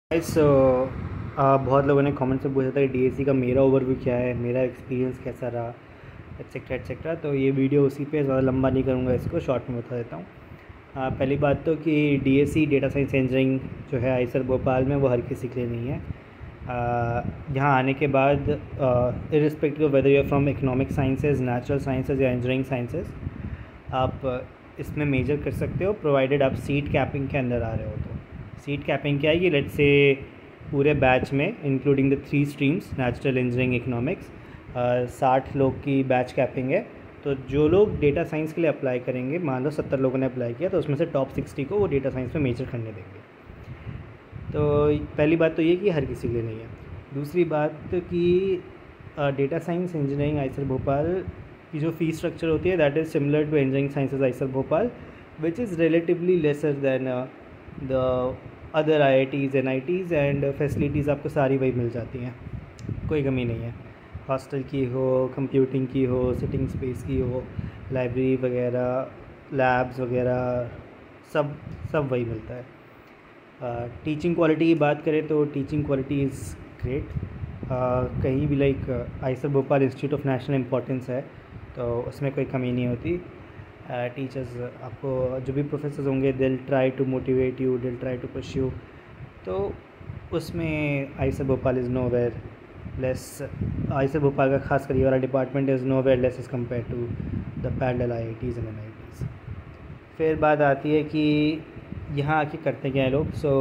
सो बहुत लोगों ने कमेंट से पूछा था कि डीएससी का मेरा ओवरव्यू क्या है, मेरा एक्सपीरियंस कैसा रहा, एट्सेट्रा एट्सेट्रा। तो ये वीडियो उसी पे ज़्यादा लंबा नहीं करूँगा, इसको शॉर्ट में बता देता हूँ। पहली बात तो कि डीएससी डेटा साइंस इंजीनियरिंग जो है आईसर भोपाल में, वो हर किसी के लिए नहीं है। यहाँ आने के बाद irrespective of whether you are from economic sciences, natural sciences या इंजीनियरिंग साइंसेज, आप इसमें मेजर कर सकते हो, प्रोवाइडेड आप सीट कैपिंग के अंदर आ रहे हो। तो सीट कैपिंग क्या है कि लेट्स से पूरे बैच में including the 3 streams natural, engineering, economics 60 लोग की बैच कैपिंग है। तो जो लोग डेटा साइंस के लिए अप्लाई करेंगे, मान लो 70 लोगों ने अप्लाई किया, तो उसमें से टॉप 60 को वो डेटा साइंस में मेजर करने देंगे। तो पहली बात तो ये कि हर किसी के लिए नहीं है। दूसरी बात कि data science engineering IISER Bhopal की जो फ़ीस स्ट्रक्चर होती है that is similar to engineering sciences IISER Bhopal, which is relatively lesser than the other IITs NITs and facilities आपको सारी वही मिल जाती हैं, कोई कमी नहीं है। हॉस्टल की हो, कंप्यूटिंग की हो, सिटिंग स्पेस की हो, लाइब्रेरी वगैरह, लैब्स वगैरह, सब वही मिलता है। टीचिंग क्वालिटी की बात करें तो टीचिंग क्वालिटी इज़ ग्रेट। कहीं भी like IISER Bhopal institute of national importance है, तो उसमें कोई कमी नहीं होती। टीचर्स आपको जो भी प्रोफेसर्स होंगे, they'll try to motivate you, they'll try to push you. तो उसमें IISER Bhopal is nowhere less. IISER Bhopal का खास कर ये वाला department is nowhere less as compared to the parallel IITs and NITs। फिर बात आती है कि यहाँ आके करते क्या है लोग। So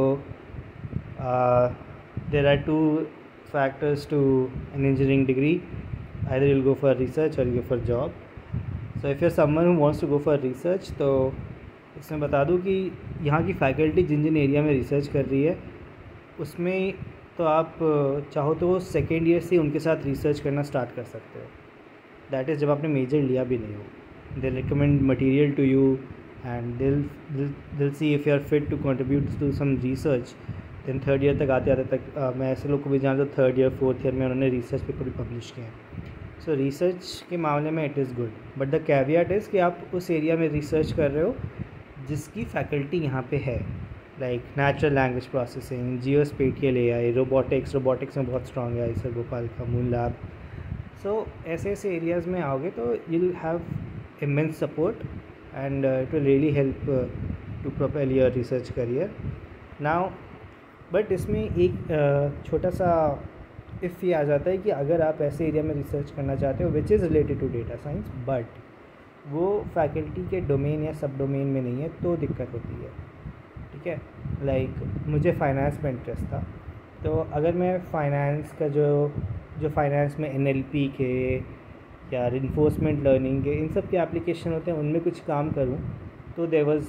there are 2 factors to an engineering degree, either you'll go for research or you go for job. So if you're someone who wants to go for research, तो इसमें बता दूँ कि यहाँ की फैकल्टी जिन जिन एरिया में रिसर्च कर रही है उसमें तो आप चाहो तो सेकेंड ईयर से उनके साथ रिसर्च करना स्टार्ट कर सकते हो। दैट इज़ जब आपने मेजर लिया भी नहीं हो। They recommend material to you and they'll see if you are fit to contribute to some research. Then third year तक आते तक मैं ऐसे लोग को भी जानता हूँ, थर्ड ईयर फोर्थ ईयर में उन्होंने रिसर्च पेपर भी पब्लिश किए हैं। सो रिसर्च के मामले में it is good, but the caveat is कि आप उस एरिया में रिसर्च कर रहे हो जिसकी फैकल्टी यहाँ पे है, like natural language processing, geospatial AI, robotics में बहुत स्ट्रॉन्ग है आईसर भोपाल का मून लैब। सो ऐसे ऐसे एरियाज़ में आओगे तो you will have immense support and it will really help to propel your research career now. But इसमें एक छोटा सा इफ़ ये आ जाता है कि अगर आप ऐसे एरिया में रिसर्च करना चाहते हो which is related to data science, but वो फैकल्टी के डोमेन या सब डोमेन में नहीं है, तो दिक्कत होती है। ठीक है, लाइक मुझे फाइनेंस में इंटरेस्ट था, तो अगर मैं फाइनेंस का जो फाइनेंस में NLP के या रिइंफोर्समेंट लर्निंग के इन सब के एप्लीकेशन होते हैं उनमें कुछ काम करूँ, तो there was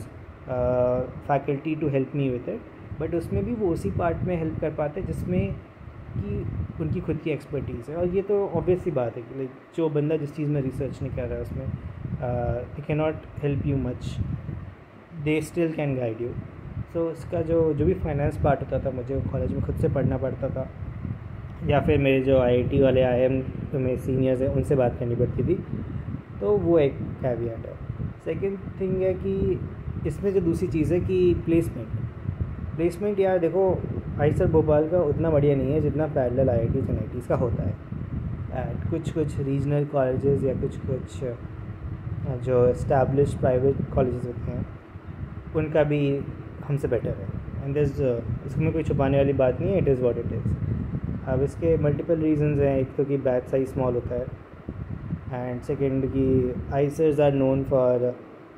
faculty to help me with it. But उसमें भी वो उसी पार्ट में हेल्प कर पाते जिसमें कि उनकी खुद की एक्सपर्टीज़ है। और ये तो ऑब्वियस सी बात है कि लाइक जो बंदा जिस चीज़ में रिसर्च नहीं कर रहा है उसमें they can not help you much, they still can guide you. So इसका जो भी फाइनेंस पार्ट होता था मुझे कॉलेज में खुद से पढ़ना पड़ता था, या फिर मेरे जो IIT वाले IIM में सीनियर्स हैं उनसे बात करनी पड़ती थी। तो वो एक कैवियट है। सेकेंड थिंग है कि इसमें जो दूसरी चीज़ है कि प्लेसमेंट यार देखो, आईसर भोपाल का उतना बढ़िया नहीं है जितना पैरेलल IITs NITs का होता है। एंड कुछ रीजनल कॉलेजेस या कुछ जो एस्टैब्लिश प्राइवेट कॉलेजेस होते हैं उनका भी हमसे बेटर है। एंड इसमें कोई छुपाने वाली बात नहीं है, it is what it is. अब इसके मल्टीपल रीजंस हैं। एक तो कि बैच साइज स्मॉल होता है, एंड सेकेंड कि IISERs are known for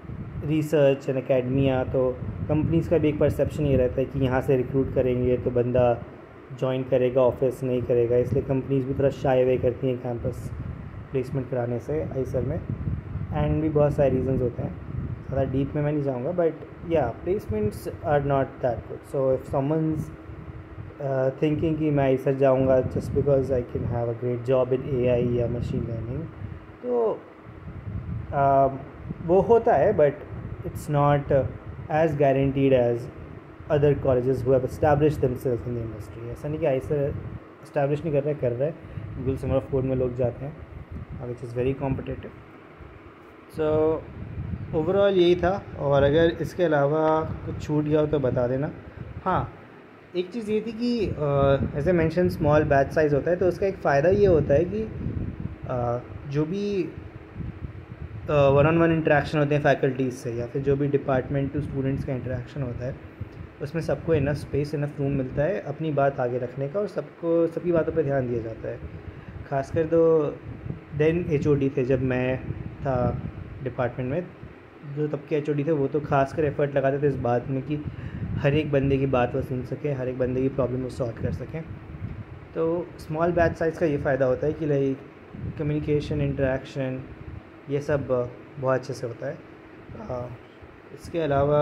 research and academia. तो कंपनीज़ का भी एक परसेप्शन ये रहता है कि यहाँ से रिक्रूट करेंगे तो बंदा ज्वाइन करेगा, ऑफिस नहीं करेगा, इसलिए कंपनीज़ भी थोड़ा शाई अवे करती हैं कैंपस प्लेसमेंट कराने से आईसर में। एंड भी बहुत सारे रीजंस होते हैं, ज़्यादा डीप में मैं नहीं जाऊँगा, बट या placements are not that good. So if someone's thinking कि मैं आईसर जाऊँगा just because I can have a great job in AI या मशीन लर्निंग, तो वो होता है, but it's not as guaranteed as other colleges who have established themselves in the industry. ऐसा नहीं कि आईसर establish नहीं कर रहा है गूगल समर ऑफ कोड में लोग जाते हैं, which is very competitive. So overall यही था, और अगर इसके अलावा कुछ छूट गया हो तो बता देना। हाँ, एक चीज़ ये थी कि as a mention small batch size होता है, तो उसका एक फ़ायदा ये होता है कि जो भी वन ऑन वन इंटरेक्शन होते हैं फैकल्टीज़ से, या फिर जो भी डिपार्टमेंट टू स्टूडेंट्स का इंटरेक्शन होता है, उसमें सबको इनफ स्पेस, इनफ रूम मिलता है अपनी बात आगे रखने का, और सबकी बातों पे ध्यान दिया जाता है। खासकर तो देन HOD थे जब मैं था डिपार्टमेंट में, जो तब के HOD थे वो तो खासकर एफर्ट लगाते थे इस बात में कि हर एक बंदे की बात वो सुन सकें, हर एक बंदे की प्रॉब्लम वो सॉल्व कर सकें। तो स्मॉल बैच साइज़ का ये फ़ायदा होता है कि लाइक कम्युनिकेशन, इंटरेक्शन, ये सब बहुत अच्छे से होता है। इसके अलावा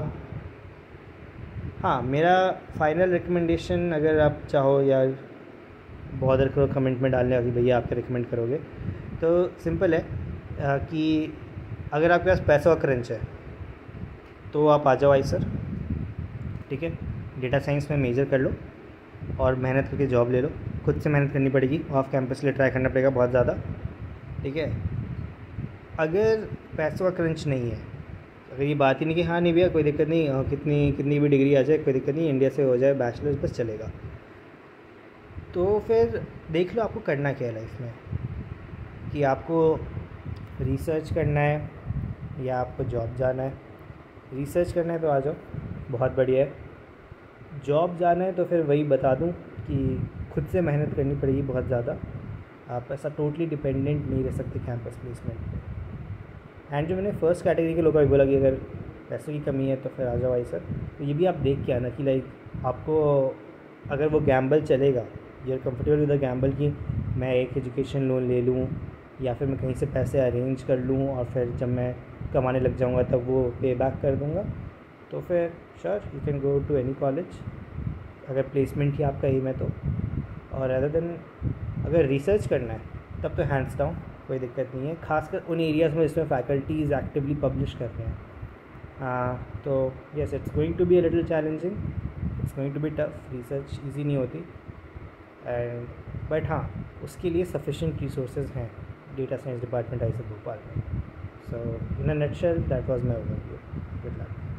हाँ, मेरा फाइनल रिकमेंडेशन, अगर आप चाहो यार बॉदर करो कमेंट में डालने कि भैया आप क्या रिकमेंड करोगे, तो सिंपल है कि अगर आपके पास पैसा का क्रंच है तो आप आ जाओ आई सर, ठीक है। डेटा साइंस में मेजर कर लो और मेहनत करके जॉब ले लो। खुद से मेहनत करनी पड़ेगी, ऑफ कैंपस के लिए ट्राई करना पड़ेगा बहुत ज़्यादा, ठीक है। अगर पैसों का क्रंच नहीं है, अगर ये बात ही नहीं कि हाँ नहीं भैया कोई दिक्कत नहीं, कितनी भी डिग्री आ जाए कोई दिक्कत नहीं, इंडिया से हो जाए बैचलर्स बस चलेगा, तो फिर देख लो आपको करना क्या है लाइफ में, कि आपको रिसर्च करना है या आपको जॉब जाना है। रिसर्च करना है तो आ जाओ, बहुत बढ़िया है। जॉब जाना है तो फिर वही बता दूं कि खुद से मेहनत करनी पड़ेगी बहुत ज़्यादा, आप ऐसा टोटली डिपेंडेंट नहीं रह सकते कैंपस प्लेसमेंट पे। एंड जो मैंने फर्स्ट कैटेगरी के लोगों को बोला कि अगर पैसों की कमी है तो फिर आ जाओ भाई सर, तो ये भी आप देख के आना कि लाइक आपको अगर वो गैम्बल चलेगा, you are comfortable with the gamble कि मैं एक एजुकेशन लोन ले लूँ या फिर मैं कहीं से पैसे अरेंज कर लूँ और फिर जब मैं कमाने लग जाऊँगा तब वो पे बैक कर दूँगा, तो फिर sure you can go to any college अगर प्लेसमेंट ही आपका एम है तो। और अदर देन अगर रिसर्च करना है तब तो हैंड्स डाउन कोई दिक्कत नहीं है, खासकर उन एरियाज़ में जिसमें फैकल्टीज़ एक्टिवली पब्लिश कर रहे हैं। तो yes, it's going to be a little challenging, it's going to be tough, research easy नहीं होती एंड बट हाँ, उसके लिए सफिशेंट रिसोर्सेज हैं data science department ISF Bhopal में। So in a nutshell that was my overview. Good luck.